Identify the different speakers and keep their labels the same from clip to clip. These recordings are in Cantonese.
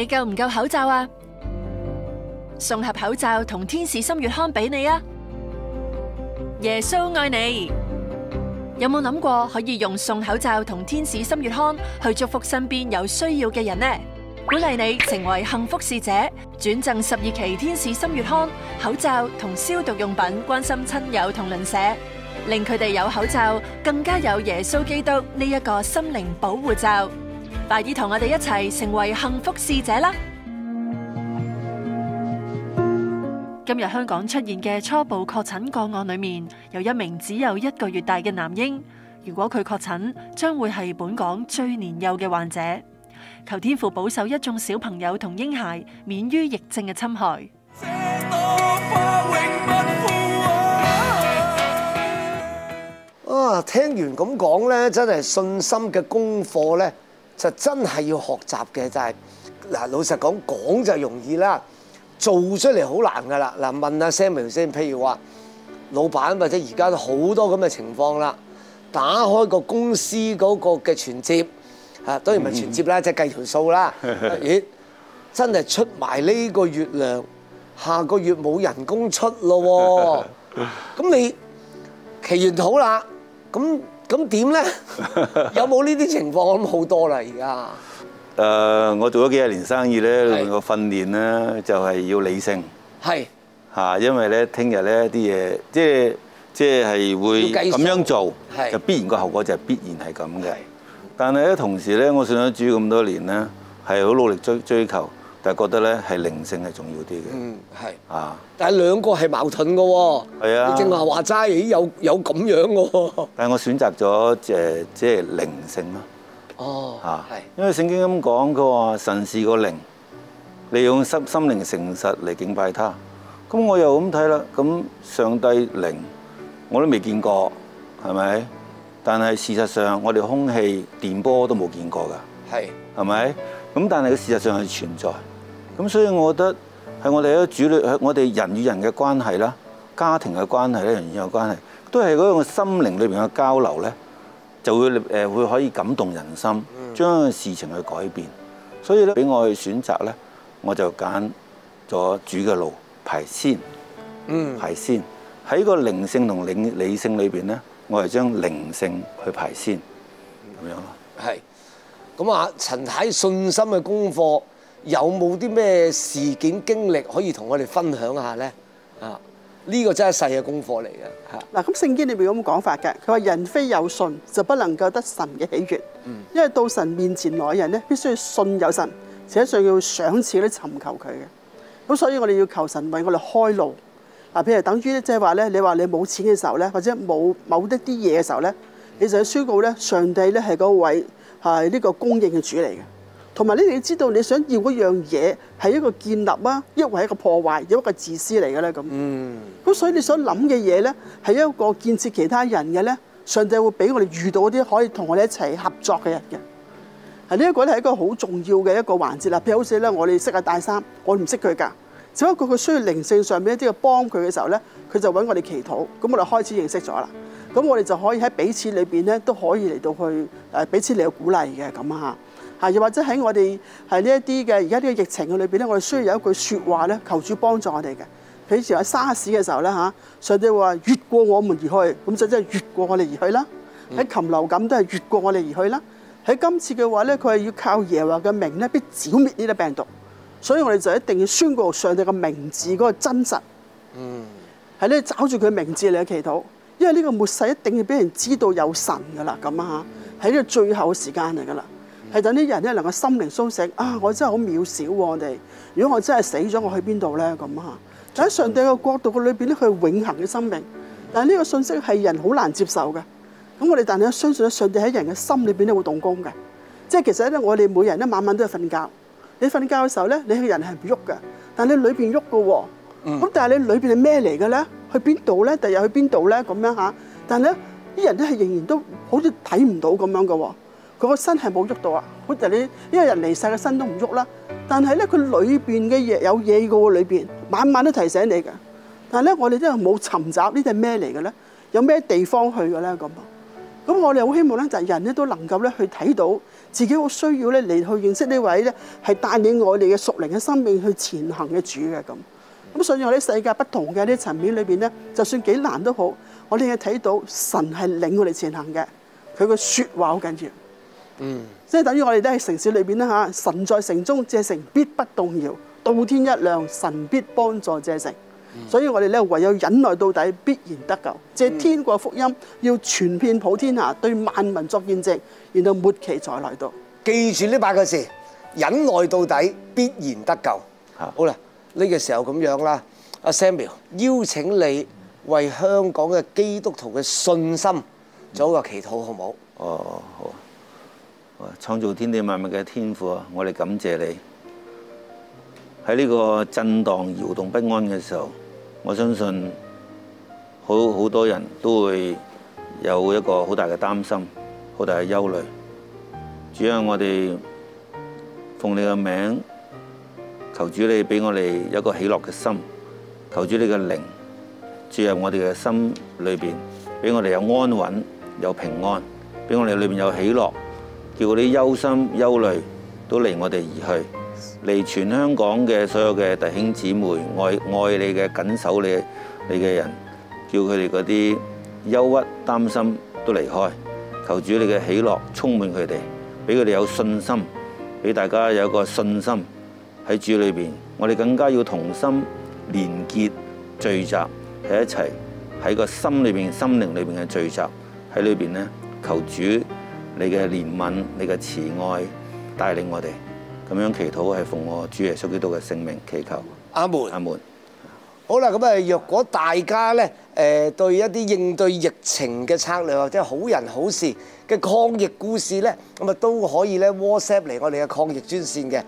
Speaker 1: 你夠唔夠口罩啊？送盒口罩同天使心月刊俾你啊！耶穌愛你，有冇諗過可以用送口罩同天使心月刊去祝福身邊有需要嘅人呢？鼓勵你成為幸福使者，轉贈12期天使心月刊口罩同消毒用品，關心親友同鄰舍，令佢哋有口罩，更加有耶穌基督呢一個心靈保護罩。快啲同我哋一齊成為幸福使者啦！今日香港出現嘅初步確診個案裏面，有一名只有1個月大嘅男嬰。如果佢確診，將會係本港最年幼嘅患者。求天父保守一眾小朋友同嬰孩免於疫症嘅侵害。
Speaker 2: 聽完咁講咧，真係信心嘅功課咧，就真係要學習嘅。就係嗱，老實講，講就容易啦，做出嚟好難噶啦。嗱，問下 Samuel 先，譬如話老闆或者而家都好多咁嘅情況啦，打開個公司嗰個嘅存摺，當然唔係存摺啦，即係計條數啦。咦，真係出埋呢個月糧，下個月冇人工出咯喎，咁你祈完禱啦。咁點咧？有冇呢啲情況？我諗好多啦，而家。
Speaker 3: 我做咗幾十年生意咧，裏面個訓練咧就係要理性。係。嚇，因為咧聽日咧啲嘢，即係會咁樣做，就必然個後果就係必然係咁嘅。但係咧同時咧，我信咗主咁多年咧，係好努力追求。但係覺得咧係靈性係重要啲嘅，係啊。但係兩個係矛盾嘅喎，係啊。你正話齋，咦有咁樣嘅喎。但係我選擇咗即係靈性咯。哦，嚇，係。因為聖經咁講，佢話神是個靈，利用心靈誠實嚟敬拜他。咁我又咁睇啦，咁上帝靈我都未見過，係咪？但係事實上，我哋空氣、電波都冇見過㗎，係咪？咁但係個事實上係存在。咁所以，我覺得係我哋喺主裏，我哋人與人嘅關係啦，家庭嘅關係咧，人與人嘅關係，都係嗰個心靈裏邊嘅交流咧，就會可以感動人心，將個事情去改變。所以咧，俾我去選擇咧，我就揀咗主嘅路排先，排先喺個靈性同理性裏邊咧，我係將靈性去排先，咁樣咯。係。咁啊，陳太信心嘅功課。有冇啲咩事件經歷可以同我哋分享下咧？呢個真係細嘅功課嚟嘅。
Speaker 4: 嗱，咁聖經裏邊有咁講法嘅，佢話人非有信就不能夠得神嘅喜悅。因為到神面前來人咧，必須要信有神，且上要賞賜咧尋求佢嘅。咁所以我哋要求神為我哋開路。嗱，譬如等於咧，即係話咧，你話你冇錢嘅時候咧，或者冇某一啲嘢嘅時候咧，你就要宣告咧，上帝咧係嗰位係呢個供應嘅主嚟嘅。同埋你哋知道你想要嗰樣嘢係一個建立啊，抑或係一個破壞，抑或一個自私嚟嘅咧咁。咁所以你想諗嘅嘢咧，係一個建設其他人嘅咧，上帝會俾我哋遇到啲可以同我哋一齊合作嘅人嘅。呢一個咧係一個好重要嘅一個環節啦。譬如好似咧，我哋識阿大三，我唔識佢㗎，只不過佢需要靈性上面一啲嘅幫佢嘅時候咧，佢就揾我哋祈禱，咁我哋開始認識咗啦。咁我哋就可以喺彼此裏邊咧都可以嚟到去彼此嚟到鼓勵嘅咁嚇。又或者喺我哋係呢一啲嘅而家呢個疫情嘅裏邊咧，我哋需要有一句説話咧，求主幫助我哋嘅。譬如以前喺沙士嘅時候咧嚇，上帝話越過我們而去，咁就真係越過我哋而去啦。喺禽流感都係越過我哋而去啦。喺今次嘅話咧，佢係要靠耶和華嘅名咧，必剿滅呢啲病毒。所以我哋就一定要宣告上帝嘅名字嗰個真實。係咧，找住佢名字嚟祈禱，因為呢個末世一定要俾人知道有神噶啦，咁啊喺呢個最後嘅時間嚟噶啦。係等啲人咧能夠心靈甦醒啊！我真係好渺小喎，我哋如果我真係死咗，我去邊度咧咁啊？但喺上帝嘅國度嘅裏邊咧，佢係永恆嘅生命。但係呢個信息係人好難接受嘅。咁我哋但係相信咧，上帝喺人嘅心裏邊咧會動工嘅。即係其實咧，我哋每人咧晚晚都係瞓覺。你瞓覺嘅時候咧，你個人係唔喐嘅，但係你裏邊喐嘅喎。咁但係你裏邊係咩嚟嘅咧？去邊度咧？第日去邊度咧？咁樣嚇。但係咧，啲人咧係仍然都好似睇唔到咁樣嘅喎。佢個身係冇喐到啊！好似你因為人離世嘅身都唔喐啦，但係咧佢裏邊嘅嘢有嘢嘅喎，裏邊晚晚都提醒你嘅。但係咧，我哋都係冇尋找呢啲係咩嚟嘅咧？有咩地方去嘅咧咁啊？ 咁我哋好希望咧，就係人咧都能夠咧去睇到自己好需要咧嚟去認識呢位咧係帶領我哋嘅屬靈嘅生命去前行嘅主嘅咁。咁所以我哋世界不同嘅啲層面裏邊咧，就算幾難都好，我哋係睇到神係領我哋前行嘅，佢個説話好緊要。即係等於我哋都喺城市裏邊啦嚇，神在城中，這城必不動搖；到天一亮，神必幫助這城。所以我哋咧唯有忍耐到底，必然得救。借天國福音要傳遍普天下，對萬民作見證，然後末期再來到。
Speaker 2: 記住呢8個字：忍耐到底，必然得救。好啦，呢個時候咁樣啦，阿 Samuel 邀請你為香港嘅基督徒嘅信心做一個祈禱，好唔好？
Speaker 3: 哦，好。創造天地萬物嘅天父啊，我哋感謝你。喺呢個震盪搖動不安嘅時候，我相信好多人都會有一個好大嘅擔心，好大嘅憂慮。主啊，我哋奉你嘅名，求主你俾我哋一個喜樂嘅心，求主你嘅靈注入我哋嘅心裏邊，俾我哋有安穩、有平安，俾我哋裏邊有喜樂，叫嗰啲憂心憂慮都離我哋而去。嚟全香港嘅所有嘅弟兄姊妹，愛你嘅緊守你嘅人，叫佢哋嗰啲憂鬱擔心都離開。求主你嘅喜樂充滿佢哋，俾佢哋有信心，俾大家有一個信心喺主裏邊。我哋更加要同心連結聚集喺一齊，喺個心裏邊、心靈裏邊嘅聚集喺裏邊咧，求主你嘅憐憫、你嘅慈愛帶領我哋。咁樣祈禱係奉我主耶穌基督嘅聖名祈求。
Speaker 2: 阿門，
Speaker 3: 阿門。
Speaker 2: 好啦，咁啊，若果大家咧對一啲應對疫情嘅策略或者好人好事嘅抗疫故事咧，咁啊都可以咧 WhatsApp 嚟我哋嘅抗疫專線嘅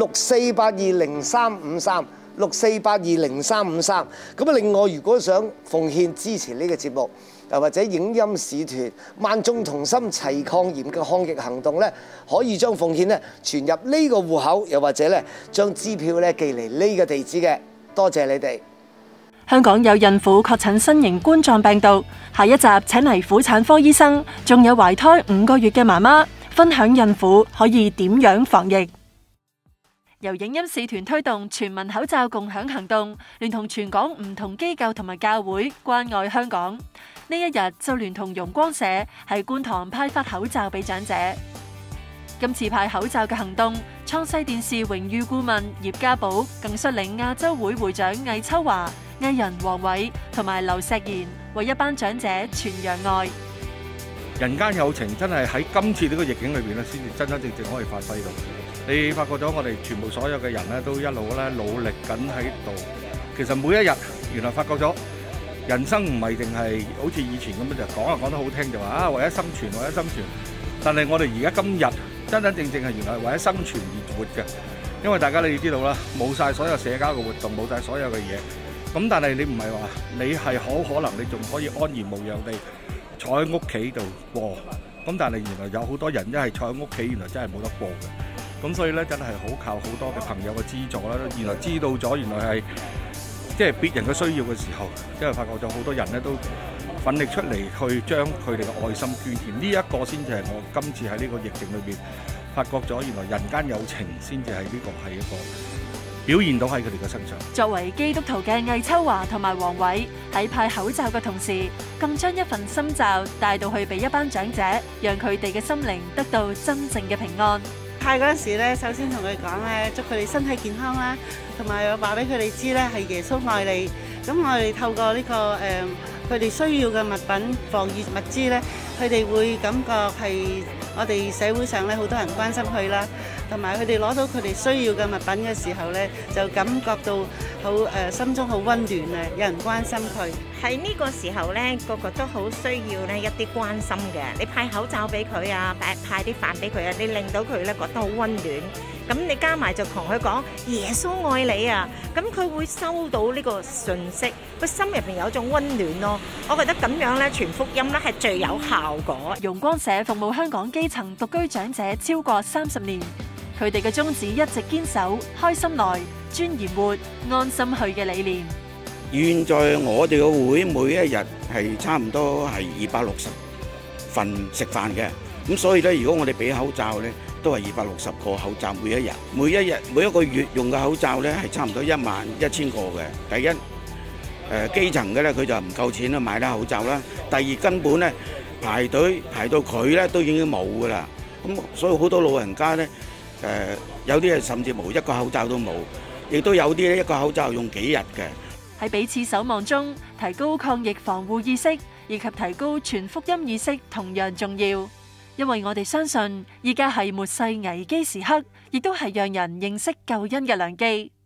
Speaker 2: 64820353。64820353。咁啊，另外如果想奉獻支持呢個節目，又或者影音使團萬眾同心齊抗嚴嘅抗疫行動咧，可以將奉獻咧存入呢個戶口，又或者咧將支票咧寄嚟呢個地址嘅。多謝你哋。
Speaker 1: 香港有孕婦確診新型冠狀病毒，下一集請嚟婦產科醫生，仲有懷胎5個月嘅媽媽分享孕婦可以點樣防疫。由影音使團推動全民口罩共享行動，聯同全港唔同機構同埋教會關愛香港。呢一日就聯同容光社喺觀塘派發口罩俾長者。今次派口罩嘅行動，創世電視榮譽顧問葉家寶更率領亞洲會會長魏秋華、藝人黃偉同埋劉錫賢為一班長者傳揚愛。
Speaker 5: 人間友情真係喺今次呢個逆境裏邊咧，先至真真正正可以發揮到。你發覺咗我哋全部所有嘅人咧，都一路咧努力緊喺度。其實每一日，原來發覺咗人生唔係淨係好似以前咁樣就講得好聽，就話啊為咗生存，為咗生存。但係我哋而家今日真真正正係原來為咗生存而活嘅。因為大家你知道啦，冇晒所有社交嘅活動，冇晒所有嘅嘢。咁但係你唔係話你係好可能你仲可以安然無恙地坐喺屋企度過。咁但係原來有好多人一係坐喺屋企，原來真係冇得過嘅。咁所以咧，真係好靠好多嘅朋友嘅資助啦。原來知道咗，原來係即係別人嘅需要嘅時候，因為發覺咗好多人咧都奮力出嚟去將佢哋嘅愛心捐獻。呢一個先至係我今次喺呢個疫情裏邊發覺咗，原來人間有情先至係呢個係一個表現到喺佢哋嘅身上。
Speaker 1: 作為基督徒嘅魏秋華同埋黃偉喺派口罩嘅同時，更將一份心罩帶到去俾一班長者，讓佢哋嘅心靈得到真正嘅平安。
Speaker 6: 派嗰陣時咧，首先同佢講咧，祝佢哋身體健康啦，同埋話俾佢哋知咧係耶穌愛你。咁我哋透過呢個佢哋需要嘅物品、防疫物資咧，佢哋會感覺係我哋社會上咧好多人關心佢啦，同埋佢哋攞到佢哋需要嘅物品嘅時候咧，就感覺到好心中好溫暖啊！有人關心佢。
Speaker 7: 喺呢個時候咧，個個都好需要咧一啲關心嘅。你派口罩俾佢啊，派啲飯俾佢啊，你令到佢咧覺得好溫暖。咁你加埋就同佢講耶穌愛你啊，咁佢會收到呢個訊息，佢心入邊有一種溫暖咯。我覺得咁樣咧傳福音咧係最有效果。
Speaker 1: 容光社服務香港基層獨居長者超過30年，佢哋嘅宗旨一直堅守開心來、尊嚴活、安心去嘅理念。
Speaker 8: 現在我哋嘅會每一日係差唔多係260 份食飯嘅。咁所以咧，如果我哋俾口罩咧，都係260個口罩每一日，每一個月用嘅口罩咧係差唔多11000個嘅。第一，基層嘅咧佢就唔夠錢啦買得口罩啦。第二，根本咧排隊排到佢咧都已經冇噶啦。咁所以好多老人家咧，有啲係甚至冇一個口罩都冇，亦都有啲咧一個口罩用幾日嘅。
Speaker 1: 喺彼此守望中，提高抗疫防護意識，以及提高傳福音意識同樣重要。因為我哋相信，依家係末世危機時刻，亦都係讓人認識救恩嘅良機。